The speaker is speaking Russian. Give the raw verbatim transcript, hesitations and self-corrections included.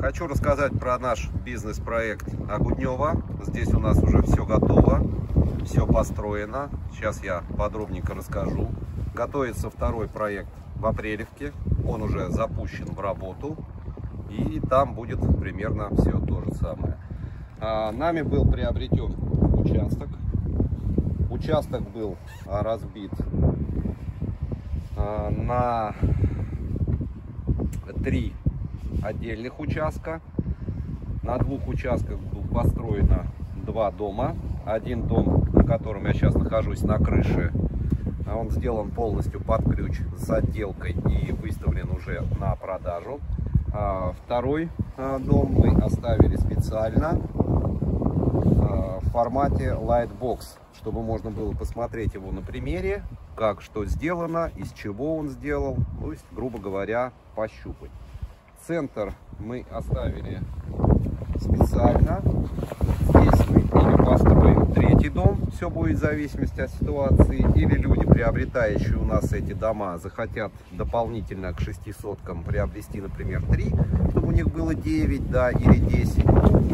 Хочу рассказать про наш бизнес-проект Огуднева. Здесь у нас уже все готово, все построено. Сейчас я подробненько расскажу. Готовится второй проект в Апрелевке. Он уже запущен в работу. И там будет примерно все то же самое. А, нами был приобретен участок. Участок был разбит а, на три отдельных участка. На двух участках было построено два дома. Один дом, на котором я сейчас нахожусь, на крыше, он сделан полностью под ключ с отделкой и выставлен уже на продажу. А второй дом мы оставили специально в формате Lightbox, чтобы можно было посмотреть его на примере, как что сделано, из чего он сделал, то есть, грубо говоря, пощупать. Центр мы оставили специально. Здесь мы или построим третий дом, все будет в зависимости от ситуации, или люди, приобретающие у нас эти дома, захотят дополнительно к шести соткам приобрести, например, три, чтобы у них было девять, да, или десять.